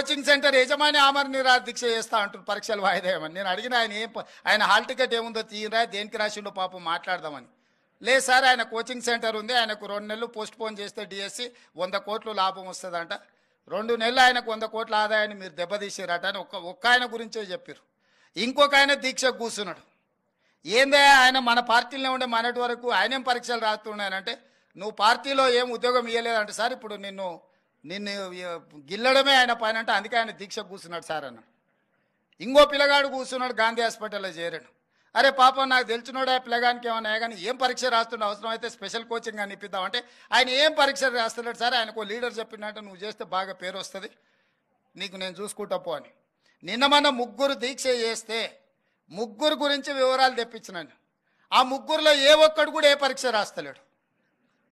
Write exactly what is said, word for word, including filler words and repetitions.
Coaching centre యజమాని ఆమర నిరాహార దీక్ష చేస్తా అంటారు పరీక్షలు వాయిదా వేయమని. నేను అడిగిన ఆయన ఏం ఆయన హాల్ టికెట్ ఏముందో తీయరా, దేనికి రాసిండో పాపం మాట్లాడదామని. లేదు సార్, ఆయన కోచింగ్ సెంటర్ ఉంది, ఆయనకు రెండు నెలలు పోస్ట్ పోన్ చేస్తే డిఎస్సి వంద కోట్లు లాభం వస్తుందంట, రెండు నెలలు ఆయనకు వంద కోట్ల ఆదాయాన్ని మీరు దెబ్బతీసారట అని ఒక్క ఒక్క ఆయన గురించే చెప్పారు. ఇంకొక ఆయన దీక్ష కూర్చున్నాడు. ఏందే ఆయన మన పార్టీలో ఉండే మనటి వరకు ఆయనేం పరీక్షలు రాస్తున్నాయనంటే, నువ్వు పార్టీలో ఏం ఉద్యోగం ఇవ్వలేదంటే సార్, ఇప్పుడు నిన్ను నిన్ను గిల్లడమే ఆయన పైన అంటే అందుకే ఆయన దీక్ష కూర్చున్నాడు సార్ అన్న. ఇంకో పిల్లగాడు కూర్చున్నాడు, గాంధీ హాస్పిటల్లో చేరాడు. అరే పాపం నాకు తెలిసినోడే పిల్లగానికి ఏమన్నా కానీ ఏం పరీక్ష రాస్తుండే, అవసరం అయితే స్పెషల్ కోచింగ్ అని ఇప్పిద్దామంటే ఆయన ఏం పరీక్ష రాస్తున్నాడు సార్, ఆయనకు లీడర్ చెప్పినట్టు నువ్వు చేస్తే బాగా పేరు వస్తుంది, నీకు నేను చూసుకుంటా పో అని. నిన్న మన ముగ్గురు దీక్ష చేస్తే ముగ్గురు గురించి వివరాలు తెప్పించినాను. ఆ ముగ్గురులో ఏ ఒక్కడు కూడా ఏ పరీక్ష రాస్తలేడు.